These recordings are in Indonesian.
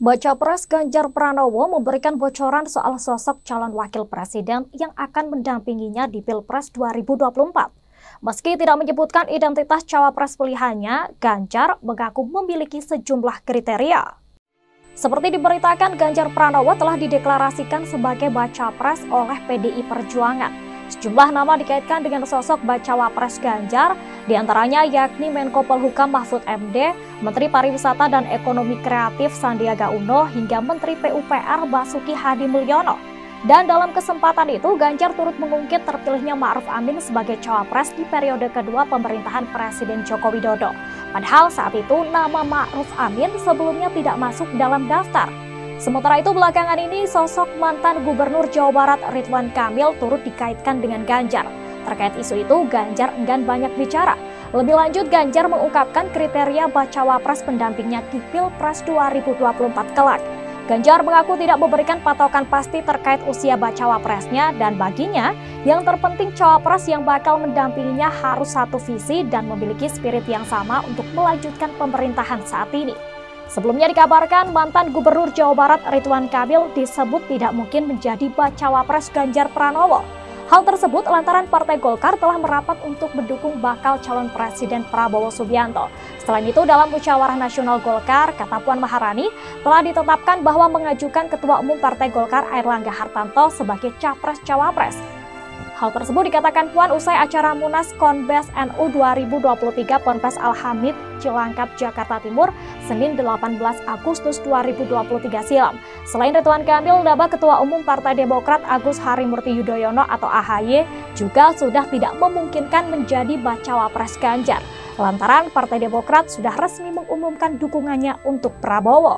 Bacapres Ganjar Pranowo memberikan bocoran soal sosok calon wakil presiden yang akan mendampinginya di Pilpres 2024. Meski tidak menyebutkan identitas cawapres pilihannya, Ganjar mengaku memiliki sejumlah kriteria. Seperti diberitakan, Ganjar Pranowo telah dideklarasikan sebagai bacapres oleh PDI Perjuangan. Sejumlah nama dikaitkan dengan sosok bacawapres Ganjar, diantaranya yakni Menko Polhukam Mahfud MD, Menteri Pariwisata dan Ekonomi Kreatif Sandiaga Uno, hingga Menteri PUPR Basuki Hadi Mulyono. Dan dalam kesempatan itu, Ganjar turut mengungkit terpilihnya Ma'ruf Amin sebagai cawapres di periode kedua pemerintahan Presiden Joko Widodo. Padahal saat itu nama Ma'ruf Amin sebelumnya tidak masuk dalam daftar. Sementara itu belakangan ini sosok mantan Gubernur Jawa Barat Ridwan Kamil turut dikaitkan dengan Ganjar. Terkait isu itu, Ganjar enggan banyak bicara. Lebih lanjut, Ganjar mengungkapkan kriteria bacawapres pendampingnya di Pilpres 2024 kelak. Ganjar mengaku tidak memberikan patokan pasti terkait usia bacawapresnya, dan baginya yang terpenting cawapres yang bakal mendampinginya harus satu visi dan memiliki spirit yang sama untuk melanjutkan pemerintahan saat ini. Sebelumnya dikabarkan mantan Gubernur Jawa Barat Ridwan Kamil disebut tidak mungkin menjadi bacawapres Ganjar Pranowo. Hal tersebut lantaran Partai Golkar telah merapat untuk mendukung bakal calon Presiden Prabowo Subianto. Selain itu, dalam musyawarah nasional Golkar, kata Puan Maharani, telah ditetapkan bahwa mengajukan Ketua Umum Partai Golkar Airlangga Hartarto sebagai capres-cawapres. Hal tersebut dikatakan Puan usai acara Munas Konbes NU 2023 Ponpes Al-Hamid, Cilangkap, Jakarta Timur, Senin 18 Agustus 2023 silam. Selain Ridwan Kamil, nama Ketua Umum Partai Demokrat Agus Harimurti Yudhoyono atau AHY juga sudah tidak memungkinkan menjadi bacawapres Ganjar, lantaran Partai Demokrat sudah resmi mengumumkan dukungannya untuk Prabowo.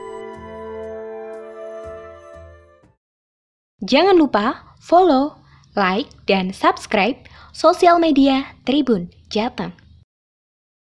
Jangan lupa follow, like, dan subscribe sosial media Tribun Jateng.